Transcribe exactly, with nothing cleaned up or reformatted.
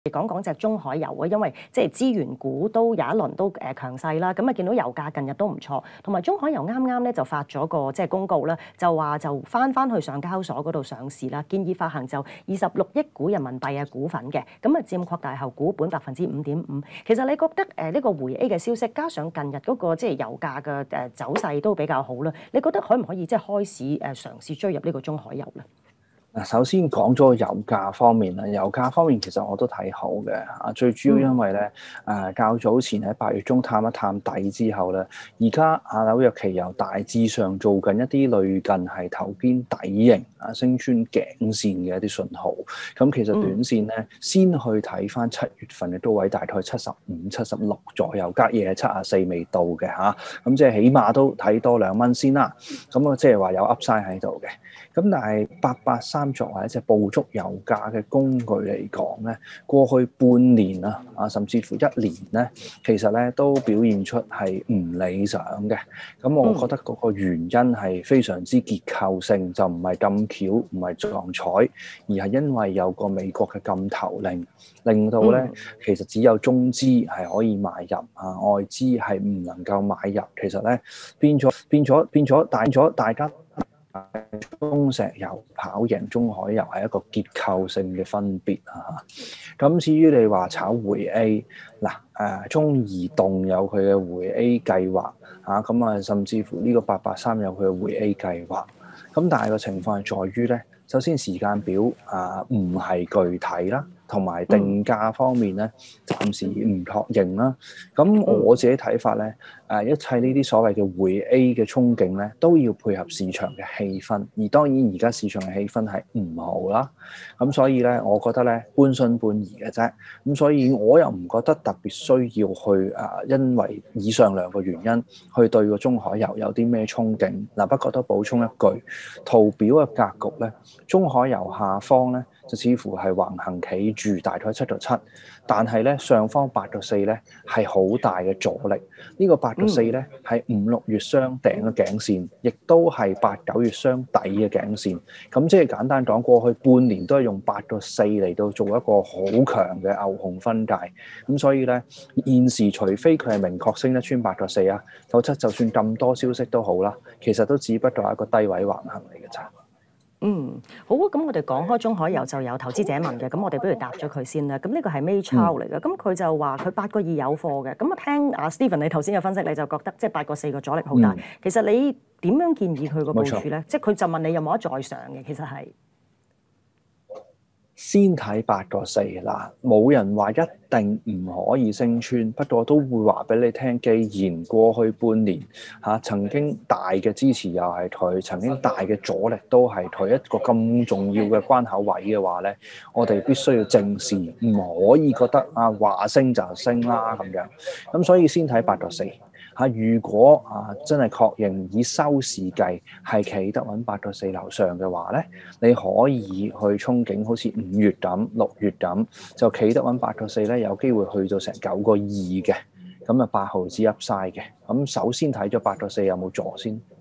講講隻中海油啊，因為即係資源股都有一輪都誒強勢啦，咁啊見到油價近日都唔錯，同埋中海油啱啱咧就發咗個即係公告啦，就話就翻翻去上交所嗰度上市啦，建議發行就二十六億股人民幣嘅股份嘅，咁啊佔擴大後股本百分之五點五。其實你覺得誒呢個回 A 嘅消息，加上近日嗰個即係油價嘅誒走勢都比較好啦，你覺得可唔可以即係開始誒嘗試追入呢個中海油咧？ 嗱，首先講咗油價方面啦，油價方面其實我都睇好嘅啊，最主要因為咧誒、呃、較早前喺八月中探一探底之後咧，而家啊紐約期油大致上做緊一啲類近係頭肩底型啊升穿頸線嘅一啲信號，咁其實短線咧、嗯、先去睇翻七月份嘅高位，大概七十五、七十六左右，隔夜係七十四未到嘅嚇，咁即係起碼都睇多兩蚊先啦，咁啊即係話有 Upside 喺度嘅，咁但係八八三作為一隻捕捉油價嘅工具嚟講咧，過去半年啊，啊甚至乎一年咧，其實咧都表現出係唔理想嘅。咁我覺得嗰個原因係非常之結構性，就唔係咁巧，唔係撞彩，而係因為有個美國嘅禁投令，令到咧其實只有中資係可以買入啊，外資係唔能夠買入。其實咧變咗變咗變咗大咗大家。中石油跑贏中海油係一個結構性嘅分別啊！咁至於你話炒回 A 嗱，誒中移動有佢嘅回 A 計劃嚇，咁啊甚至乎呢個八八三有佢嘅回 A 計劃，咁但係個情況係在於咧，首先時間表啊唔係具體啦。同埋定價方面咧，暫時唔確認啦。咁我自己睇法咧，誒一切呢啲所謂嘅回 A 嘅憧憬咧，都要配合市場嘅氣氛。而當然而家市場嘅氣氛係唔好啦。咁所以咧，我覺得咧半信半疑嘅啫。咁所以我又唔覺得特別需要去誒，因為以上兩個原因去對個中海油有啲咩憧憬。嗱，不過都補充一句，圖表嘅格局咧，中海油下方咧，就似乎係橫行企住大概七到七，但係咧上方八到四咧係好大嘅阻力。呢、這個八到四咧係五六月雙頂嘅頸線，亦都係八九月雙底嘅頸線。咁即係簡單講，過去半年都係用八到四嚟到做一個好強嘅牛熊分界。咁所以咧現時除非佢係明確升得穿八到四啊，否則就算咁多消息都好啦，其實都只不過係一個低位橫行嚟嘅咋。 嗯，好啊，咁我哋講開中海油就有投資者問嘅，咁我哋不如答咗佢先啦。咁呢個係 May Chow 嚟嘅，咁佢、嗯、就話佢八個二有貨嘅。咁啊聽阿 Stephen 你頭先嘅分析，你就覺得即係八個四個阻力好大。嗯、其實你點樣建議佢個部署咧？錯即係佢就問你有冇得再上嘅，其實係。 先睇八個四嗱，冇人話一定唔可以升穿，不過都會話俾你聽。既然過去半年嚇、啊、曾經大嘅支持又係佢，曾經大嘅阻力都係佢，一個咁重要嘅關口位嘅話咧，我哋必須要正視，唔可以覺得啊話升就升啦咁樣。咁所以先睇八個四。嚇！如果啊真係確認以收市計係企得穩八個四樓上嘅話咧，你可以去憧憬好似五月咁、六月咁，就企得穩八個四咧，有機會去到成九個二嘅，咁啊八毫子 Upside嘅。咁首先睇咗八個四有冇助先。